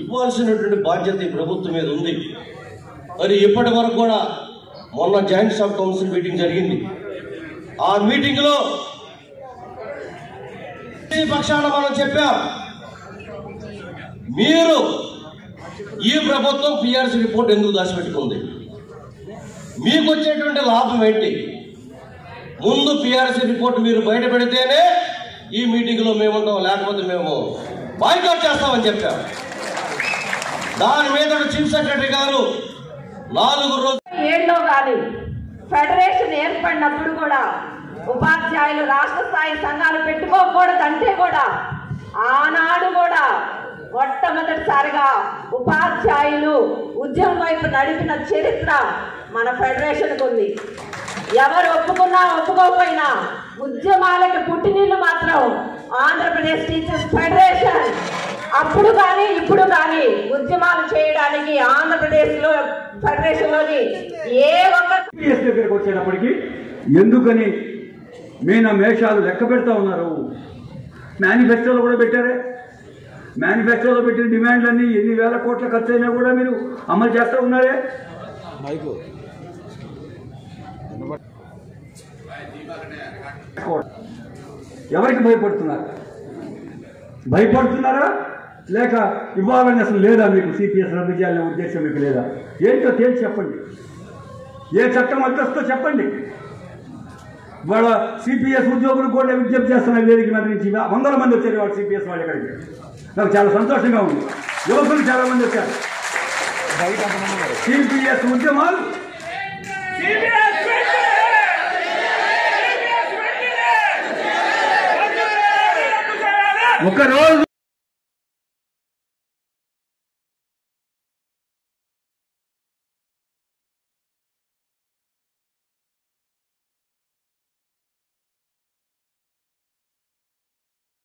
ఇవ్వాల్సినటువంటి బాధ్యత ఈ ప్రభుత్వం మీద ఉంది. మరి ఇప్పటి వరకు కూడా మొన్న జాయింట్ స్టాఫ్ కౌన్సిల్ మీటింగ్ జరిగింది. ఆ మీటింగ్ లో పక్షాన మనం చెప్పాం, మీరు ఈ ప్రభుత్వం పిఆర్సీ రిపోర్ట్ ఎందుకు దాచిపెట్టుకుంది, మీకు వచ్చేటువంటి లాభం ఏంటి, ముందు పిఆర్సీ రిపోర్ట్ మీరు బయట పెడితేనే ఈ మీటింగ్ లో మేము ఉంటాం, లేకపోతే మేము బాయ్కాట్ చేస్తామని చెప్పాం. దాని మీద చీఫ్ సెక్రటరీ గారు 4 రోజుల్లో కానీ ఫెడరేషన్ ఏర్పడినప్పుడు కూడా ఉపాధ్యాయులు రాష్ట్ర స్థాయి సంఘాలు పెట్టుకోకూడదంటే కూడా ఆనాడు కూడా మొట్టమొదటిసారిగా ఉపాధ్యాయులు ఉద్యమం వైపు నడిపిన చరిత్ర మన ఫెడరేషన్కు ఉంది. ఎవరు ఒప్పుకున్నా ఒప్పుకోకపోయినా ఉద్యమాలకు పుట్టినీళ్ళు మాత్రం ఆంధ్రప్రదేశ్ టీచర్స్ ఫెడరేషన్. అప్పుడు కానీ ఇప్పుడు కానీ ఉద్యమాలు చేయడానికి ఆంధ్రప్రదేశ్లో ఫెడరేషన్లోని ఏ ఒక్క దగ్గరకు వచ్చేటప్పటికి ఎందుకని మేషాలు లెక్క పెడతా ఉన్నారు. మేనిఫెస్టోలో కూడా పెట్టారే, మేనిఫెస్టోలో పెట్టిన డిమాండ్లన్నీ ఎన్ని వేల కోట్ల ఖర్చు అయినా కూడా మీరు అమలు చేస్తూ ఉన్నారే. ఎవరికి భయపడుతున్నారా లేక ఇవ్వాలని అసలు లేదా మీకు? సిపిఎస్ రద్దు చేయాలనే ఉద్దేశం మీకు లేదా? ఏంటో తేల్చి చెప్పండి. ఏ చట్టం అడ్డొస్తో చెప్పండి. వాళ్ళ సిపిఎస్ ఉద్యోగులు కూడా విజ్ఞప్తి చేస్తున్నారు. వేదిక మీద నుంచి 100 మంది వచ్చారు వాళ్ళు సిపిఎస్ వాళ్ళు ఇక్కడికి. నాకు చాలా సంతోషంగా ఉంది. యువకులు చాలా మంది వచ్చారు. సిపిఎస్ ఉద్యమాలు ఒక రోజు